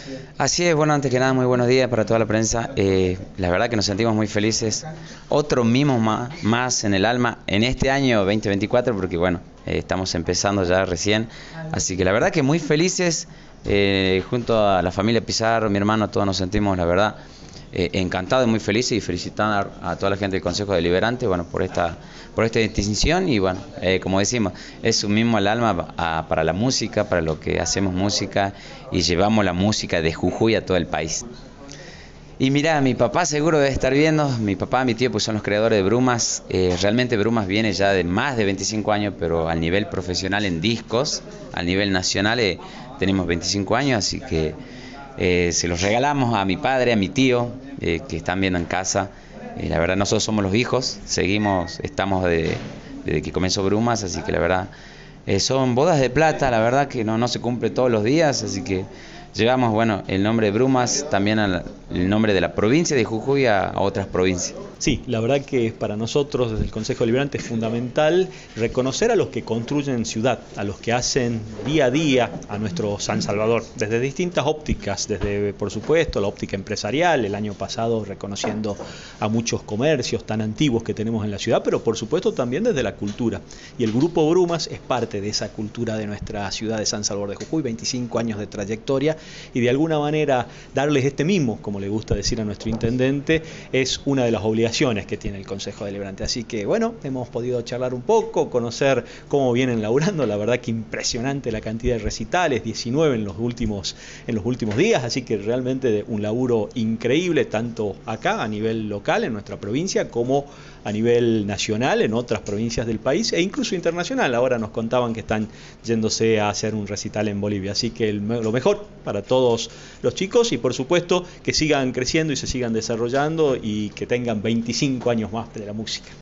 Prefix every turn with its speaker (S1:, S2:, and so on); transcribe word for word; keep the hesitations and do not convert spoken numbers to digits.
S1: Así es, bueno, antes que nada, muy buenos días para toda la prensa. Eh, la verdad que nos sentimos muy felices. Otro mimo más, más en el alma en este año veinte veinticuatro, porque bueno, eh, estamos empezando ya recién. Así que la verdad que muy felices, eh, junto a la familia Pizarro, mi hermano, todos nos sentimos, la verdad, eh, encantados y muy felices, y felicitar a, a toda la gente del Consejo Deliberante, bueno, por esta, por esta distinción. Y bueno, eh, como decimos, es un mimo al alma a, para la música, para lo que hacemos música, y llevamos la música de Jujuy a todo el país. Y mirá, mi papá seguro debe estar viendo, mi papá, mi tío, pues son los creadores de Brumas. Eh, realmente Brumas viene ya de más de veinticinco años, pero al nivel profesional en discos, al nivel nacional, eh, tenemos veinticinco años, así que eh, se los regalamos a mi padre, a mi tío, eh, que están viendo en casa. Eh, la verdad, nosotros somos los hijos, seguimos, estamos de, desde que comenzó Brumas, así que la verdad, eh, son bodas de plata, la verdad que no, no se cumple todos los días, así que llevamos, bueno, el nombre de Brumas, también al, el nombre de la provincia de Jujuy a, a otras provincias.
S2: Sí, la verdad que para nosotros desde el Consejo Deliberante es fundamental reconocer a los que construyen ciudad, a los que hacen día a día a nuestro San Salvador, desde distintas ópticas, desde por supuesto la óptica empresarial, el año pasado reconociendo a muchos comercios tan antiguos que tenemos en la ciudad, pero por supuesto también desde la cultura. Y el Grupo Brumas es parte de esa cultura de nuestra ciudad de San Salvador de Jujuy, veinticinco años de trayectoria, y de alguna manera darles este mimo, como le gusta decir a nuestro intendente, es una de las obligaciones que tiene el Consejo Deliberante. Así que bueno, hemos podido charlar un poco, conocer cómo vienen laburando. La verdad que impresionante la cantidad de recitales, diecinueve en los últimos, en los últimos días, así que realmente un laburo increíble, tanto acá a nivel local en nuestra provincia como a nivel nacional en otras provincias del país e incluso internacional. Ahora nos contaban que están yéndose a hacer un recital en Bolivia, así que el, lo mejor para todos los chicos, y por supuesto que sigan creciendo y se sigan desarrollando y que tengan veinticinco años más de la música.